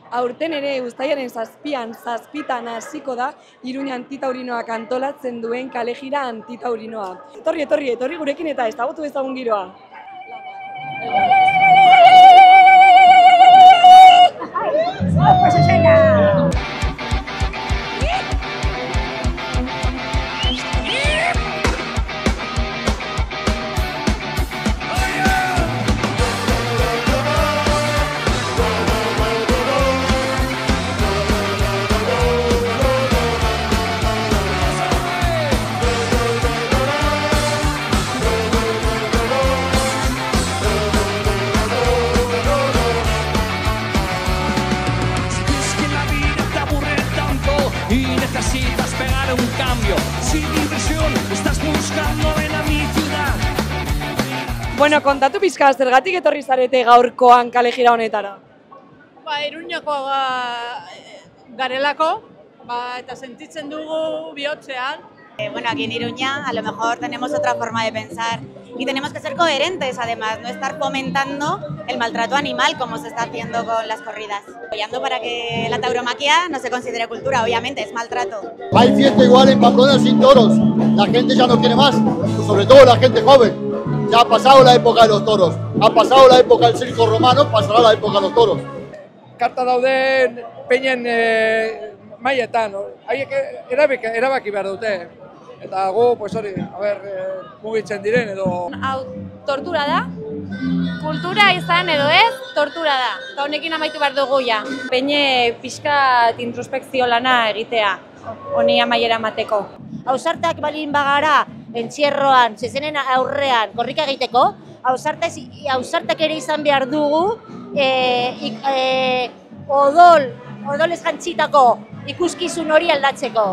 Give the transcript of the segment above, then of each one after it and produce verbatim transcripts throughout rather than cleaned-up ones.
Aurten ere uztailaren zazpian, zazpitan hasiko da Iruña Antitaurinoak antolatzen duen kalejira antitaurinoa. Etorri, etorri, etorri gurekin eta ezagutu ezagun giroa. Y necesitas pegar un cambio. Sin inversión estás buscando en la mi ciudad. Bueno, kontatu pizka, zergatik etorri zarete gaurkoan kalejira honetara? Ba, Iruñakoa ga, garelako, ba, eta sentitzen dugu bihotzean. Eh, bueno, aquí en Iruña a lo mejor tenemos otra forma de pensar y tenemos que ser coherentes además, no estar fomentando el maltrato animal como se está haciendo con las corridas. Apoyando para que la tauromaquia no se considere cultura, obviamente, es maltrato. Hay fiesta igual en Pamplona sin toros, la gente ya no quiere más, sobre todo la gente joven. Ya ha pasado la época de los toros, ha pasado la época del circo romano, pasará la época de los toros. Karta dauden peinen e, mailetan, haiek erabaki behar dute. Eta gu, pues hori, a ber, e, mugitzen diren edo... Hau, tortura da, kultura izan edo ez, tortura da. Eta honekin amaitu behar dugu ja. Peine pixkat introspekzio lana egitea, honi amaiera emateko. Ausartak balin bagara, entzierroan, zezenen aurrean, korrika egiteko, ausartak ere izan behar dugu, e, ik, e, odol, odolez jantzitako ikuskizun hori aldatzeko.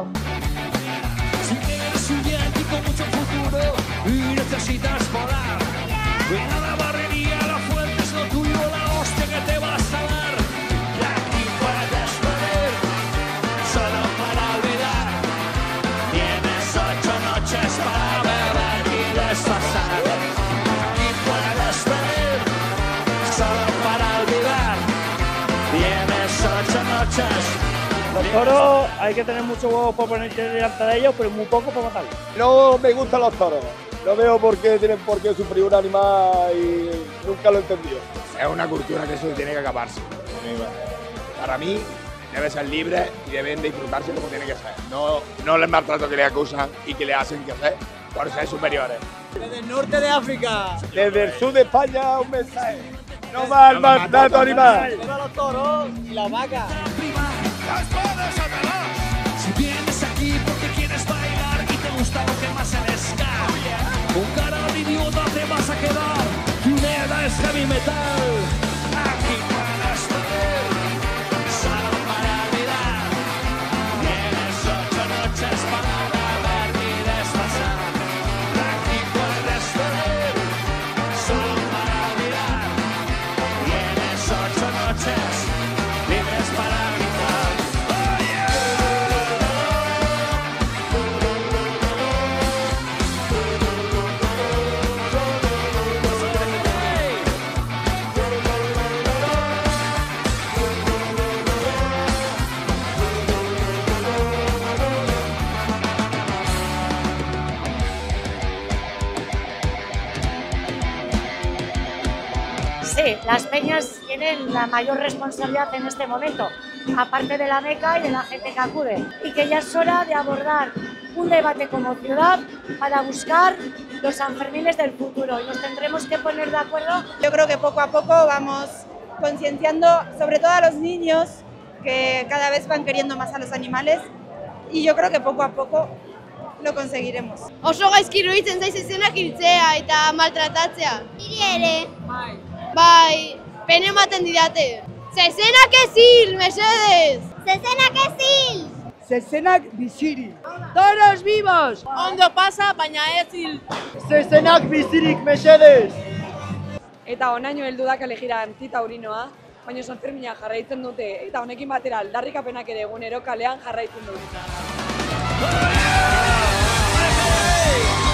Con mucho futuro y necesitas volar. A la barrería, la fuente es lo tuyo, la hostia que te vas a dar. Y aquí puedes venir, solo para olvidar. Tienes ocho noches para beber y desfasar. Aquí puedes venir, solo para olvidar. Tienes ocho noches. Los toros hay que tener mucho huevo para ponerte delante de ellos, pero muy poco para matarlos. No me gustan los toros, no veo por qué tienen por qué sufrir un animal y nunca lo he entendido. Es una cultura que eso tiene que acabarse. Para mí debe ser libre y deben disfrutarse como tiene que ser. No, no el maltrato que le acusan y que le hacen que hacer por ser superiores. Desde el norte de África, desde el sur de España, un mensaje. No más el maltrato animal. viva los toros y la vaca. Si vienes aquí porque quieres bailar y te gusta lo que más el ska, con cara de idiota te vas a quedar. Tu mierda es heavy metal. Aquí puedes venir, solo para olvidar. Tienes ocho noches para beber y desfasar. Aquí puedes venir, solo para olvidar. Tienes ocho noches libres para gritar. Sí, las peñas tienen la mayor responsabilidad en este momento, aparte de la Meca y de la gente que acude, y que ya es hora de abordar un debate como ciudad para buscar los Sanfermines del futuro y nos tendremos que poner de acuerdo. Yo creo que poco a poco vamos concienciando, sobre todo a los niños, que cada vez van queriendo más a los animales, y yo creo que poco a poco lo conseguiremos. Oso gaizki iruditzen zaiz ezenak hiltzea eta maltratatzea. Niri ere. Bai, pene ematen didate. Zezenak ez hil, mesedez! Zezenak ez hil! Zezenak bizirik. Toros vivos! Ondo pasa, baina ez hil. Zezenak bizirik, mesedez! Eta honaino heldu da kalejira antitaurinoa, baina Sanfermina jarraitzen dute, eta honekin batera aldarrikapenak ere egunero kalean jarraitzen dute.